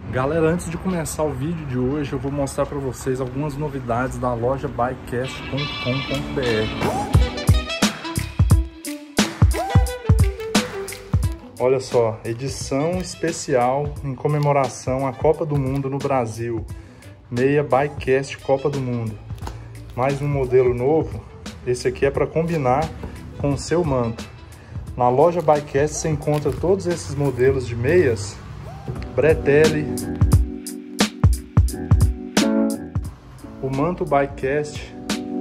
Galera, antes de começar o vídeo de hoje, eu vou mostrar para vocês algumas novidades da loja bikecast.com.br. Olha só, edição especial em comemoração à Copa do Mundo no Brasil. Meia Bikecast Copa do Mundo. Mais um modelo novo. Esse aqui é para combinar com o seu manto. Na loja Bikecast você encontra todos esses modelos de meias. Bretelle, o manto Bikecast,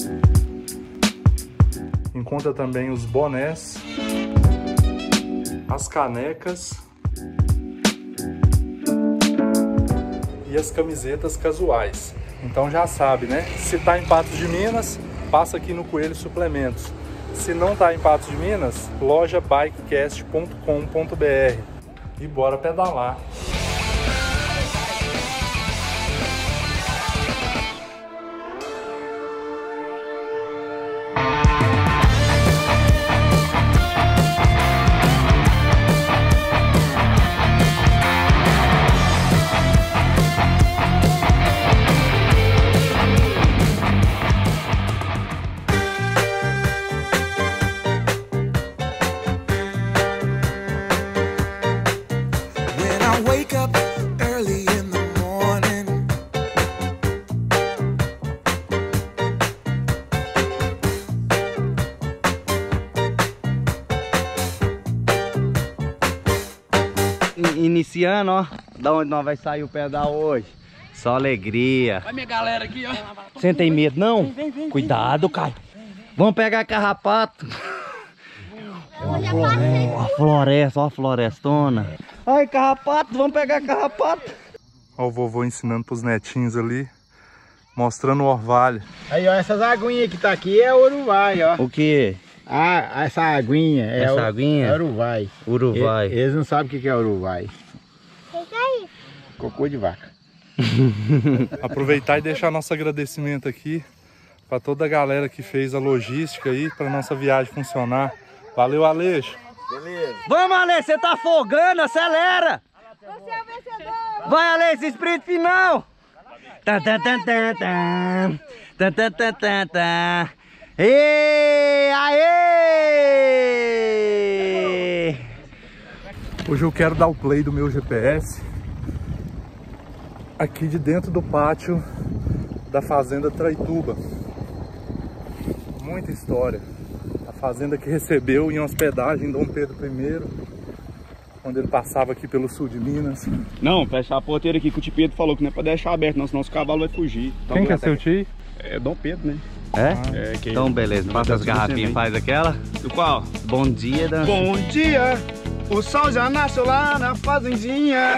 encontra também os bonés, as canecas e as camisetas casuais. Então já sabe, né? Se tá em Patos de Minas, passa aqui no Coelho Suplementos. Se não tá em Patos de Minas, loja bikecast.com.br. E bora pedalar. Iniciando, ó, da onde nós vai sair o pedal hoje. Só alegria. Olha minha galera aqui, ó. Você não tem medo, não? Cuidado, Caio. Vamos pegar carrapato. Uma floresta, ó a florestona. Ai, carrapato, vamos pegar carrapato. Ó o vovô ensinando pros netinhos ali, mostrando o orvalho. Aí, ó, essas aguinhas que tá aqui é Uruguai, ó. O que? Ah, essa aguinha é essa aguinha? É Uruguai. Uruguai. Eles não sabem o que é Uruguai. O que é isso? Cocô de vaca. Aproveitar e deixar nosso agradecimento aqui para toda a galera que fez a logística aí para nossa viagem funcionar. Valeu, Aleixo. Beleza. Vamos, Aleixo, você tá afogando, acelera. Você é o vencedor. Vai, Aleixo, sprint final. Tan, tan, tan, tan, tan. Tan, tan, tan, tan, tan. Ê, aê! Hoje eu quero dar o play do meu GPS aqui de dentro do pátio da Fazenda Traituba. Muita história. A fazenda que recebeu em hospedagem Dom Pedro I, quando ele passava aqui pelo sul de Minas. Não, fechar a porteira aqui que o tio Pedro falou que não é pra deixar aberto, não, senão os cavalos vão fugir. Quem que é seu tio? É Dom Pedro, né? É? Que Então beleza, passa as garrafinhas, faz aquela. Do qual? Bom dia, Dan. Bom dia! O sol já nasceu lá na fazendinha.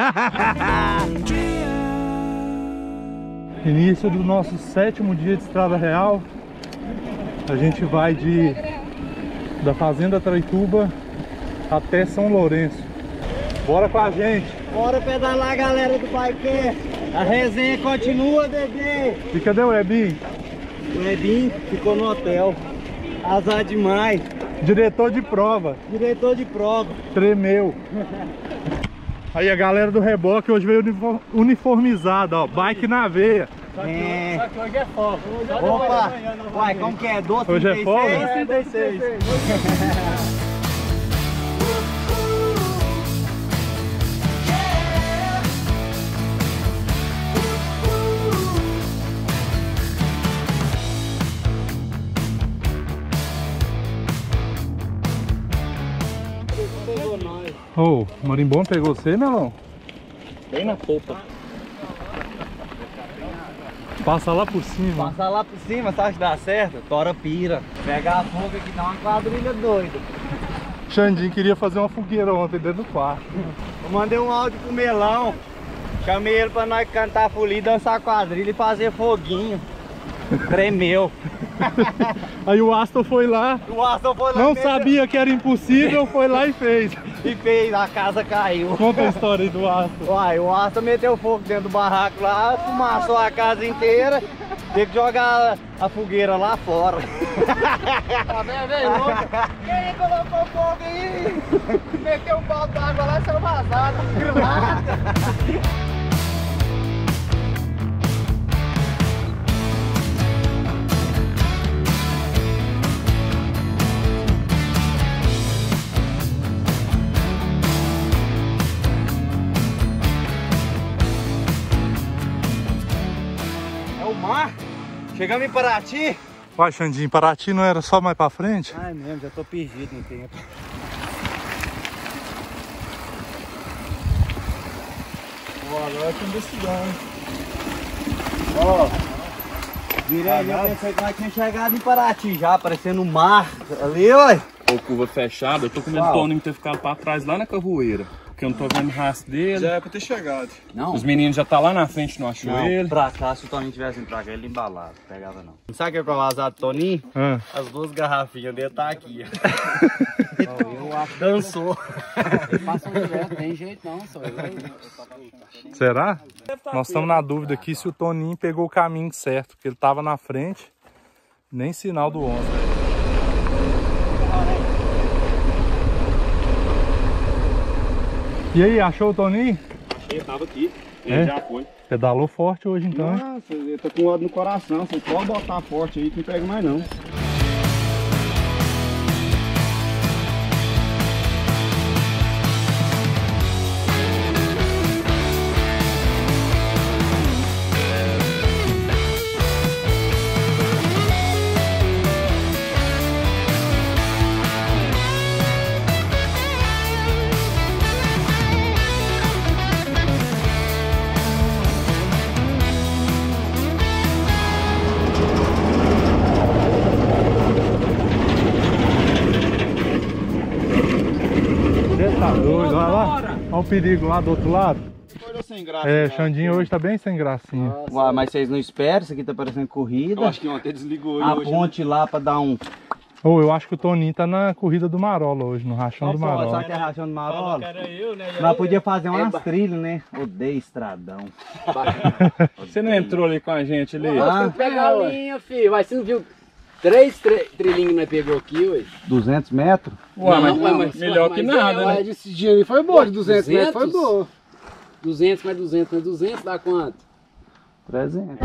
Início do nosso 7º dia de estrada real. A gente vai da Fazenda Traituba até São Lourenço. Bora com a gente! Bora pedalar, galera do Bikecast. A resenha continua, bebê. E cadê o Ebinho? O Ebinho ficou no hotel. Azar demais. Diretor de prova. Diretor de prova. Tremeu. Aí a galera do reboque hoje veio uniformizada, ó. Bike na veia. É. Só que hoje é folga. Opa! Uai, como que é? 12, Hoje é 36? folga? 36. Ô, o marimbom pegou você, Melão? Bem na polpa. Passa lá por cima. Passar lá por cima, você acha que dá certo? Tora pira. Pegar a fogo aqui, dá uma quadrilha doida. Xandinho queria fazer uma fogueira ontem dentro do quarto. Eu mandei um áudio pro Melão. Chamei ele pra nós cantar folia, dançar quadrilha e fazer foguinho. Tremeu. Aí o Aston foi lá, O Aston foi lá não e fez- sabia que era impossível, foi lá e fez. E fez, a casa caiu. Conta a história aí do Aston. Uai, o Aston meteu fogo dentro do barraco lá, fumaçou a casa inteira. Teve que jogar a fogueira lá fora. Tá vendo, velho? Quem colocou fogo aí? Meteu um balde d'água lá e saiu vazado. Grilado. Chegamos em Paraty? Uai, Xandinho, Paraty não era só mais pra frente? Ai mesmo, já tô perdido no tempo. Ó, agora eu tô investigando. Ó, virei ali, eu pensei que nós tínhamos chegado em Paraty já, aparecendo o mar ali, ué. Ô, curva fechada, eu tô com medo do Toninho ter ficado pra trás lá na carvoeira. Porque eu não tô vendo rastro dele. Já é pra ter chegado. Não. Os meninos já tá lá na frente, não achou ele. Pra cá, se o Toninho tivesse indo pra cá, ele embalava, pegava não. Sabe o que é pra vazar do Toninho? As duas garrafinhas dele tá aqui, ó. Dançou. Passam direto, tem jeito não, só eu. Será? Nós estamos na dúvida aqui se o Toninho pegou o caminho certo, porque ele tava na frente, nem sinal do ônibus. E aí, achou o Toninho? Ele tava aqui, ele já foi. Pedalou forte hoje então. Nossa, ele tá com ódio no coração, você pode botar forte aí que não pega mais não. Tá doido, olha lá. Olha o perigo lá do outro lado. Sem graça, É, Xandinho hoje tá bem sem gracinha. Uai, mas vocês não esperam, isso aqui tá parecendo corrida. Eu acho que ontem desligou ele A hoje. ponte lá pra dar um... Ou eu acho que o Toninho tá na corrida do Marola hoje, no rachão do Sabe Marola. que é rachão do Marola? Eu, né? Nós podíamos fazer umas trilhas, né? Odeio estradão. Você não entrou ali com a gente ali? Ah, Pega a linha, filho. Mas você não viu 3 trilhinhos que nós pegou aqui hoje? 200 metros? Ué, Não, mas melhor que nada, né? Esse dia ali foi boa, de 200 metros foi boa. 200 mais 200 mais 200 dá quanto? 300.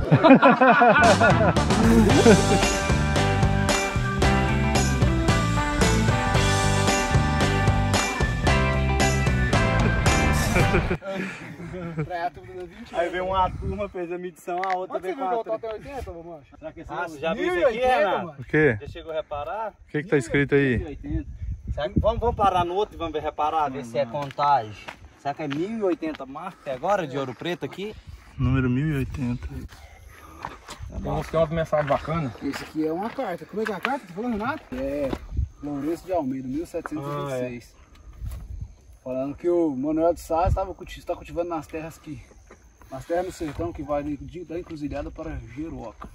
Aí veio uma turma, fez a medição, a outra veio com a outra. Até 80, mancha? Será que você já viu isso aqui, Renato? O quê? Já chegou a reparar? O que que tá escrito aí? 1080. Será que... Vamos parar no outro e vamos ver, reparar, ver se é contagem. Será que é 1080 marca até agora de Ouro Preto aqui? Número 1080. Vamos ter uma mensagem bacana. Esse aqui é uma carta. Como é que é a carta? Você falou, Renato? É Lourenço de Almeida, 1726. Falando que o Manuel de Sá está cultivando nas terras no sertão que vai da Encruzilhada para Jeruoca.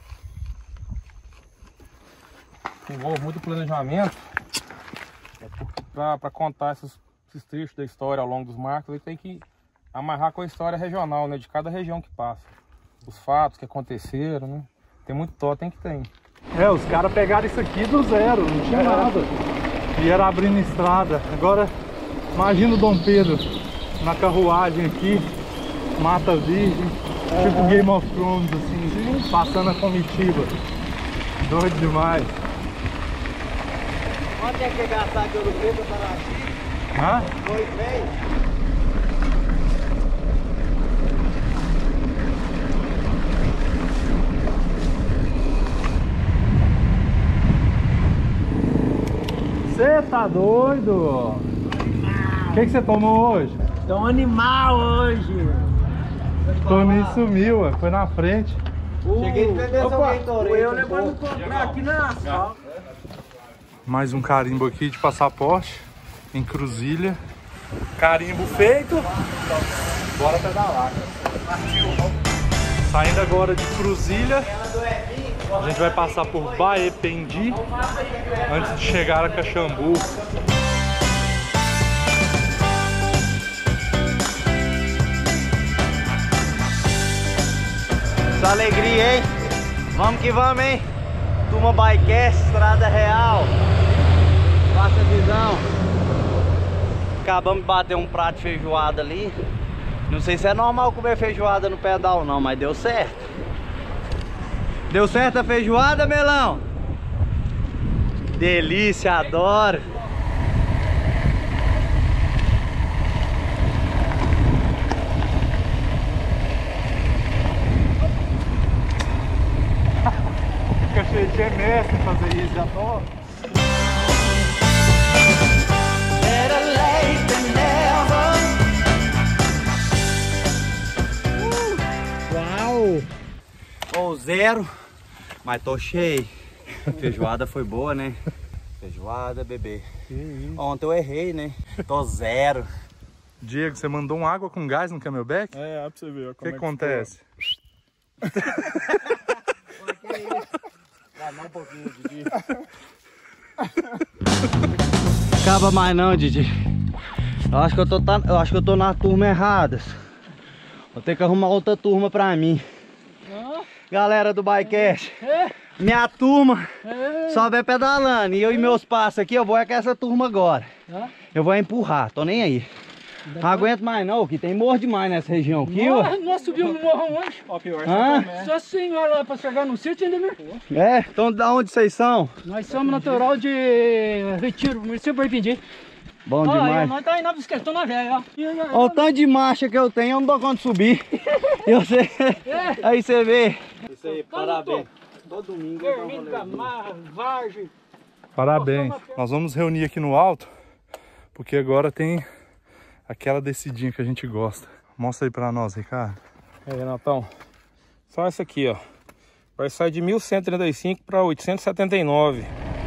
Envolve muito planejamento. Para contar esses trechos da história ao longo dos marcos, ele tem que amarrar com a história regional, né? De cada região que passa. Os fatos que aconteceram, né? Tem muito totem que tem. É, os caras pegaram isso aqui do zero, não tinha nada. E era abrindo estrada. Agora, imagina o Dom Pedro na carruagem aqui, Mata Virgem, tipo Game of Thrones, assim, passando a comitiva. Doido demais. Quanto é que é gastar de Ouro Preto para aqui? Hã? 2,5. Você tá doido? O que você tomou hoje? Tô um animal hoje. Toninho sumiu, ué, foi na frente. Cheguei de beber seu Gatorade. Eu levando comprar aqui na asfalto. Mais um carimbo aqui de passaporte em Cruzilha. Carimbo feito. Bora pedalar. Saindo agora de Cruzilha, a gente vai passar por Baependi antes de chegar a Caxambu. Essa alegria, hein? Vamos que vamos, hein? Turma Bikecast, Estrada Real. Passa a visão. Acabamos de bater um prato de feijoada ali. Não sei se é normal comer feijoada no pedal não, mas deu certo. Deu certo a feijoada, Melão? Delícia, adoro. mestre em fazer isso, já tô. Uau! Ou zero, mas tô cheio. Feijoada foi boa, né? Feijoada, bebê. Ontem eu errei, né? Tô zero. Diego, você mandou uma água com gás no camelback? É, pra você ver. O que acontece? Vai dar um pouquinho, Didi. Acaba mais não, Didi. Eu acho que eu tô na turma errada. Vou ter que arrumar outra turma pra mim. Galera do Bikecast, minha turma só vai pedalando. E eu e meus passos aqui, eu vou é com essa turma agora. Eu vou empurrar, tô nem aí. Não aguento mais não, que tem morro demais nessa região aqui. Nós subimos no morro hoje. Ó, pior, só assim, olha lá pra chegar no sítio ainda mesmo. É? Então da onde vocês são? Nós somos natural de Retiro, município de Barpindi. Bom demais. Nós tá aí na bicicleta, tô na velha, ó. Olha o tanto de marcha que eu tenho, eu não dou conta de subir. Eu sei. Aí você vê. Isso aí, parabéns. Todo domingo eu Vargem. Parabéns. Nós vamos reunir aqui no alto, porque agora tem aquela descidinha que a gente gosta. Mostra aí pra nós, Ricardo. Aí, Renatão. Só essa aqui, ó. Vai sair de 1.135 para 879.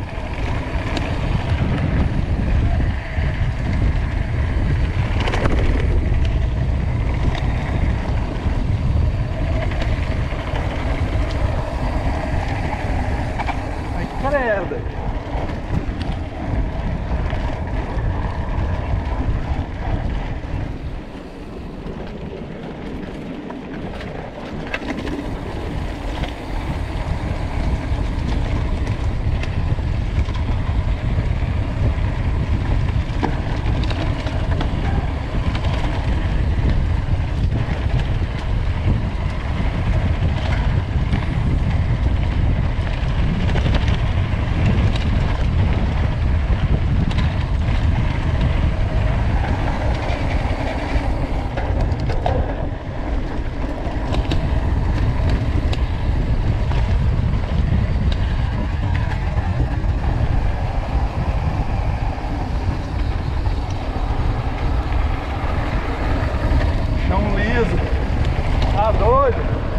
Tá doido?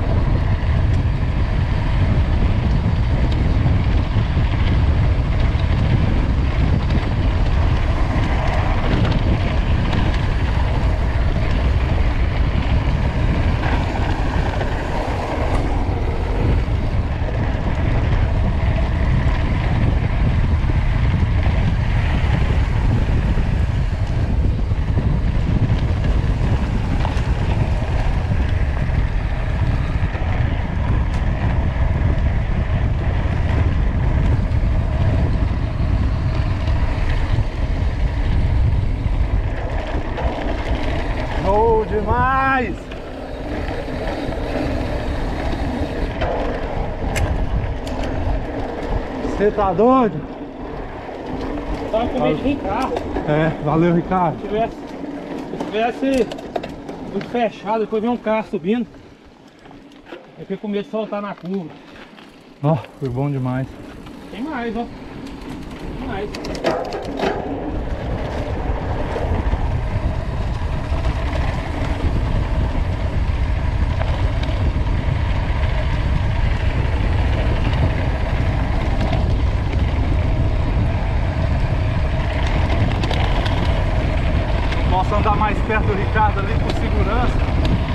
Demais! Você tá doido? Tava com medo de vir carro. É, valeu, Ricardo. Se tivesse muito fechado, depois vem um carro subindo. Eu fiquei com medo de soltar na curva. Ó, foi bom demais. Tem mais, ó. Tem mais. Posso andar mais perto do Ricardo ali por segurança.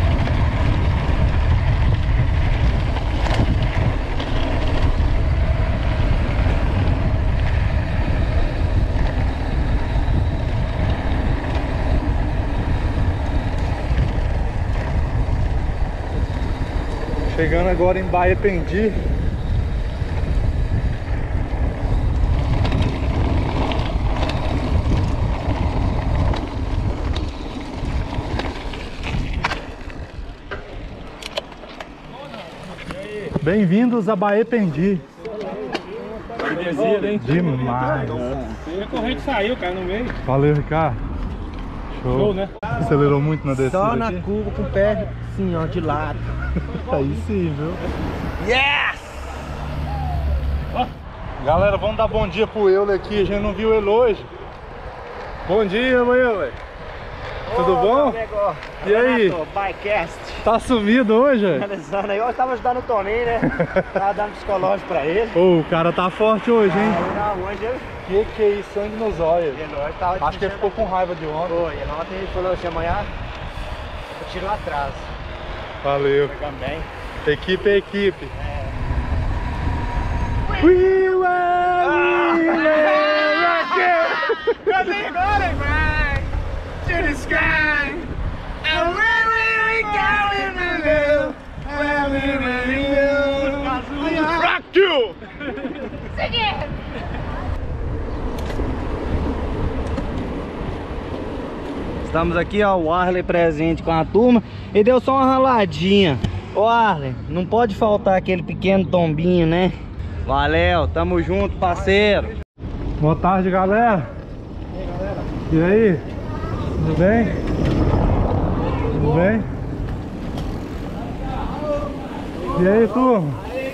Chegando agora em Baependi. Bem-vindos a Baependi. Demais. A corrente saiu, cara, no meio. Valeu, Ricardo. Show, né? Acelerou muito na descida. Só na aqui? curva com o pé assim, ó, de lado. Aí sim, viu? Yes! Ó. Galera, vamos dar bom dia pro Euler aqui, a gente não viu ele hoje. Bom dia, Euler. Tudo bom? E aí? Bycast. Tá sumido hoje? Finalizando aí, eu tava ajudando o Toninho, né? Tava dando psicológico pra ele. Ô, o cara tá forte hoje, hein? Não, hoje eu... Que é isso? Sangue nos olhos. Acho que ele ficou com raiva de ontem. Foi, e ontem ele falou assim, amanhã eu tiro lá atrás. Valeu. Também. Equipe é equipe. We will rock you. We're gonna fly to the sky. And where we go in the middle, where we will Rock you! Estamos aqui, ó, o Arley presente com a turma. E deu só uma raladinha. Ô Arley, não pode faltar aquele pequeno tombinho, né? Valeu, tamo junto, parceiro. Boa tarde, galera. E aí? Tudo bem? Tudo bem? E aí, turma?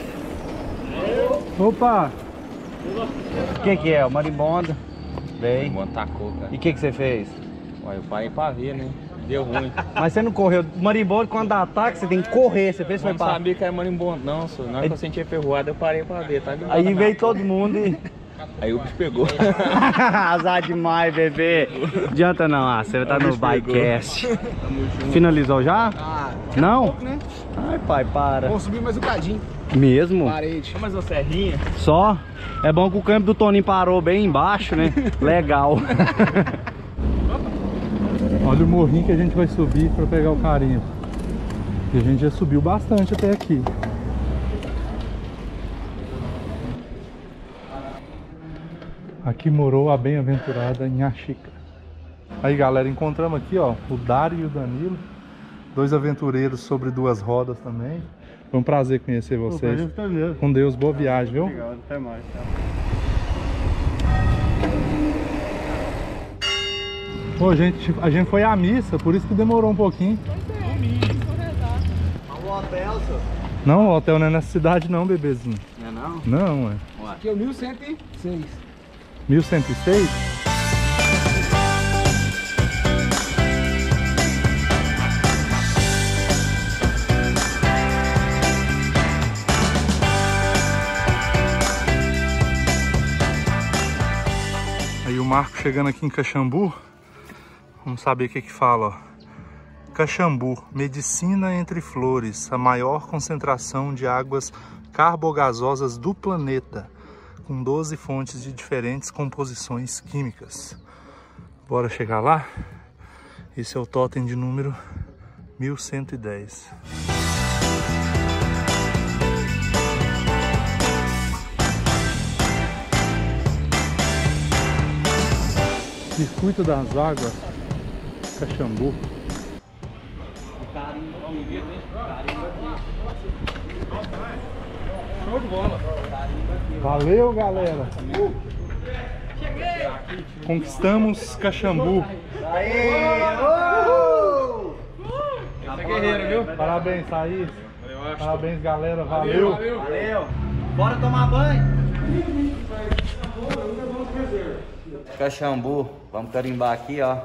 Opa! O que é? O marimbondo? Veio. Marimbondo tacou, cara. E o que você fez? Ué, eu parei pra ver, né? Deu ruim. Mas você não correu. O marimbondo, quando dá ataque, você tem que correr. Você fez, Eu foi não pra... sabia que era marimbondo, não, senhor. Na hora que eu senti a ferroada, eu parei pra ver, tá? Aí veio todo mundo e... Aí o bicho pegou. Azar demais, bebê. Adianta não, você tá no Bycast. Finalizou já? Ah, Não? pouco, né? Ai, pai, para. Vamos subir mais um cadinho. Mesmo? Parede. Mais uma serrinha. Só? É bom que o câmbio do Toninho parou bem embaixo, né? Legal. Olha o morrinho que a gente vai subir para pegar o carimbo. E a gente já subiu bastante até aqui. Aqui morou a bem-aventurada Nhaxica. Aí, galera, encontramos aqui, ó, o Dário e o Danilo, dois aventureiros sobre duas rodas também. Foi um prazer conhecer vocês. Com Deus, boa viagem, viu? Obrigado, até mais. Pô, a gente foi à missa, por isso que demorou um pouquinho. O hotel, senhor? Não, o hotel não é nessa cidade não, bebezinho. Não é não? Não, é. Aqui é o 1106. 1106? Aí o Marco chegando aqui em Caxambu. Vamos saber o que fala, ó. Caxambu, medicina entre flores, a maior concentração de águas carbogasosas do planeta, com 12 fontes de diferentes composições químicas. Bora chegar lá? Esse é o totem de número 1110. Circuito das Águas, Caxambu. Show de bola. Valeu, galera! Conquistamos Caxambu. Você é guerreiro, viu? Parabéns, Thaís. Parabéns, galera. Valeu. Valeu. Bora tomar banho? Caxambu. Vamos carimbar aqui, ó.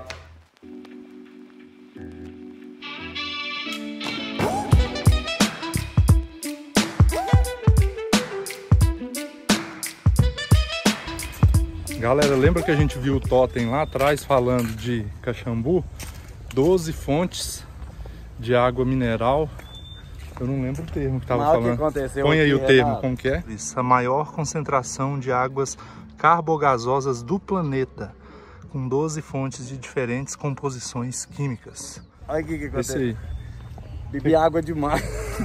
Galera, lembra que a gente viu o totem lá atrás falando de Caxambu? 12 fontes de água mineral. Eu não lembro o termo que estava falando. Põe aí o termo, como que é? Isso, a maior concentração de águas carbogasosas do planeta, com 12 fontes de diferentes composições químicas. Olha o que aconteceu. Esse aí. Bebi água demais.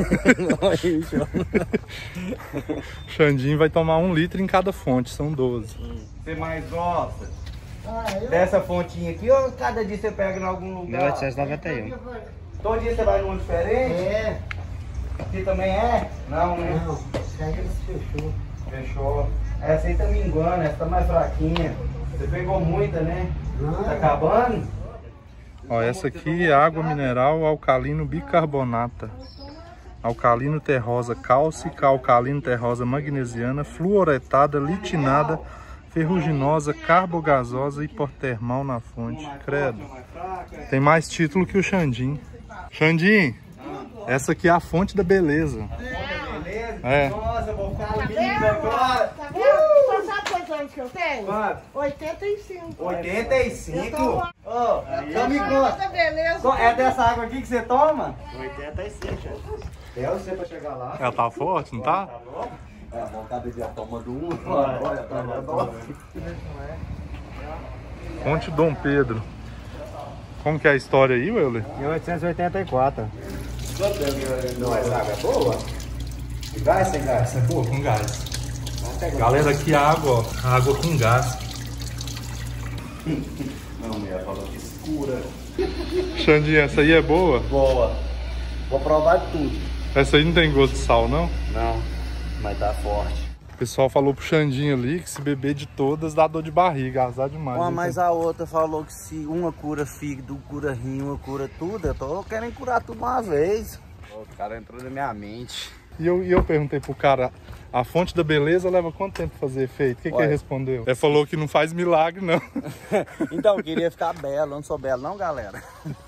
Xandinho vai tomar 1 litro em cada fonte, são 12. Você mais gosta dessa fontinha aqui ou cada dia você pega em algum lugar? 1891. Todo dia você vai num diferente? É. Aqui também é? Não, né? Não, fechou. Fechou. Essa aí tá minguando, essa tá mais fraquinha. Você pegou muita, né? Tá acabando? Ó, essa aqui é água mineral alcalino bicarbonata. alcalino terrosa cálcica, alcalino terrosa magnesiana, fluoretada, litinada, ferruginosa, carbogasosa e hipotermal na fonte. Credo. Tem mais título que o Xandim. Xandim, essa aqui é a fonte da beleza. É. Nossa, eu vou ficar lindo agora. Tá vendo? Você sabe quantos anos que eu tenho? Quanto? 85. 85? Ô, então me conta. Beleza. É dessa água aqui que você toma? 85, gente. É você pra chegar lá. Ela tá forte, não tá? É, a vontade de a toma do um. Olha, tá bom. Fonte Dom Pedro. Como que é a história aí, Euler? 1884. Não, essa água é boa? De gás, sem gás? Essa é boa, com gás. Galera, aqui a água, ó. Água com gás. Não, mulher, falou que escura. Xandinha, essa aí é boa? Boa. Vou provar de tudo. Essa aí não tem gosto de sal, não? Não, mas tá forte. O pessoal falou pro Xandinho ali que se beber de todas dá dor de barriga, azar demais. Uma, mas a outra falou que se uma cura fígado, cura rim, uma cura tudo, eu tô querendo curar tudo uma vez. O cara entrou na minha mente. E eu perguntei pro cara, a fonte da beleza leva quanto tempo pra fazer efeito? O que ele respondeu? Ele falou que não faz milagre, não. Então, eu queria ficar belo, eu não sou belo não, galera.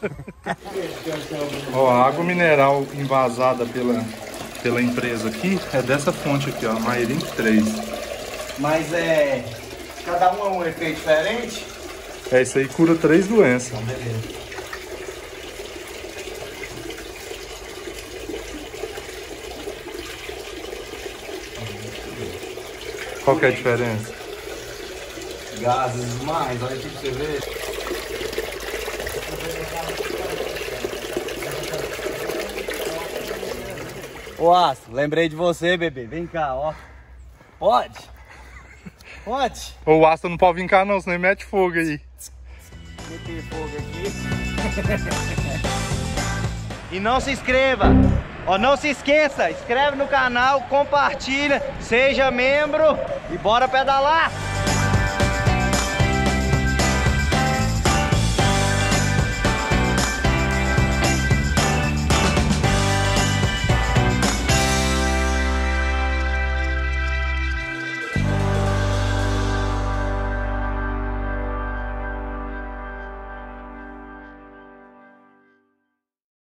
Ó, a água mineral envasada pela empresa aqui é dessa fonte aqui, ó, Mairink 3. Mas cada um é um efeito diferente? É, isso aí cura 3 doenças. Então, beleza. Qual que é a diferença? Gases mais, olha aqui pra você ver. Ô Astro, lembrei de você, bebê. Vem cá, ó. Pode? Pode? O Asta não pode vir cá não, senão ele mete fogo aí. Meter fogo aqui. E não se inscreva. Ó, não se esqueça, inscreve no canal, compartilha, seja membro e bora pedalar!